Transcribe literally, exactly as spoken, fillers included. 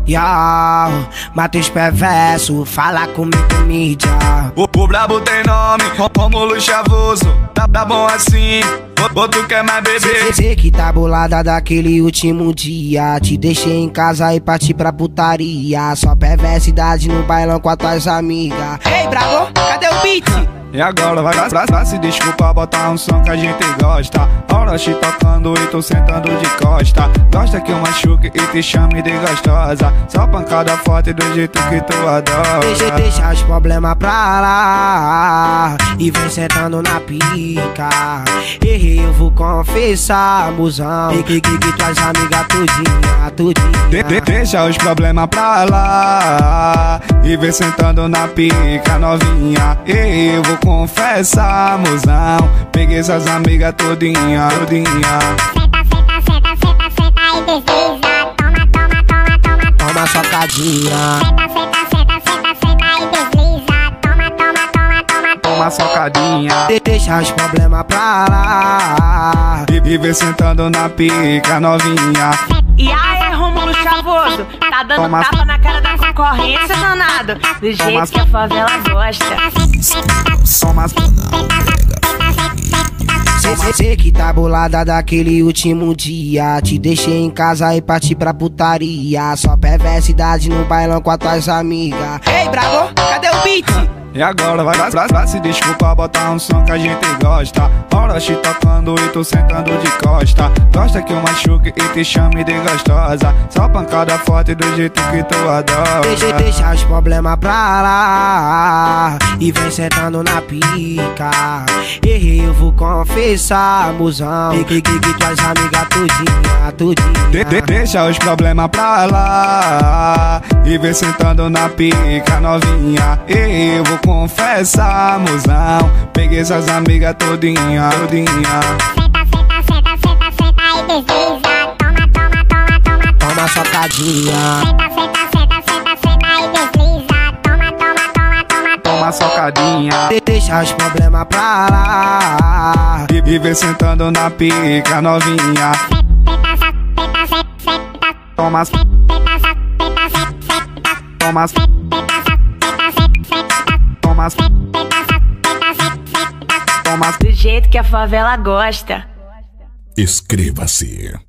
Yo, Matheus Perverso, fala comigo, mídia. O, o brabo tem nome, Rômulo Chavoso. Tá, tá bom assim, outro quer mais beber. Sei que tá bolada daquele último dia. Te deixei em casa e parti pra putaria. Só perversidade no bailão com as tuas amigas. Ei, brabo, cadê o beat? E agora vai pra, pra se desculpar, botar um som que a gente gosta. Orochi tocando e tô sentando de costa. Gosta que eu machuque e te chame de gostosa. Só pancada forte do jeito que tu adora. Deixa, deixa os problemas pra lá e vem sentando na pica. Errei, eu vou confessar, musão. E que, que, que tuas amigas tudinha, tudinha. De, de, deixa os problemas pra lá e vem sentando na pica, novinha. E eu vou confessar, mozão. Peguei essas amigas todinha, todinha. Senta, senta, senta, senta, senta e desliza. Toma, toma, toma, toma, Toma socadinha. Senta, senta, senta, senta, senta e desliza. Toma, toma, toma, toma, Toma socadinha. De, deixa os problemas pra lá E, e vem sentando na pica, novinha. E aí, Rômulo Chavoso, tá dando Toma. tapa na cara da concorrência, danado. Do jeito Toma. que a favela gosta. Toma, Sei, sei, sei que tá bolada daquele último dia. Te deixei em casa e parti pra putaria. Só perversidade no bailão com as tuas amigas. Ei, brabo, cadê o beat? e agora vai pra, pra, pra se desculpar, botar um som que a gente gosta. Orochi tocando e tô sentando de costa. Gosta que eu machuque e te chame de gostosa. Só pancada forte do jeito que tu adora. Deixa, deixa os problemas pra lá e vem sentando na pica. Errei, eu vou confessar, musão. E que, que, que tuas amigas tudinha, tudinha. De, de, deixa os problemas pra lá e vem sentando na pica, novinha. E eu vou confessar, mozão. Peguei essas amigas todinha, todinha. Senta, senta, senta, senta, senta e desliza. Toma, toma, toma, toma, Toma socadinha. Senta, senta, senta, senta, senta e desliza. Toma, toma, toma, toma, Toma socadinha. De, deixa os problemas pra lá E, e vem sentando na pica, novinha. Senta, senta, senta, senta, Toma, senta, senta, senta, senta, toma, senta, senta, senta, toma, senta, senta, senta, toma. Do jeito que a favela gosta. Inscreva-se.